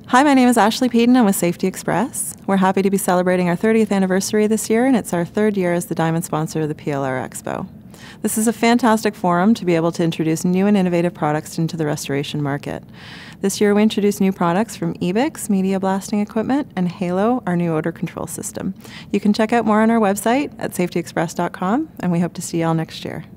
Hi, my name is Ashley Peden. I'm with Safety Express. We're happy to be celebrating our 30th anniversary this year, and it's our third year as the diamond sponsor of the PLR Expo. This is a fantastic forum to be able to introduce new and innovative products into the restoration market. This year we introduced new products from Ebix, media blasting equipment, and Halo, our new odor control system. You can check out more on our website at safetyexpress.com, and we hope to see you all next year.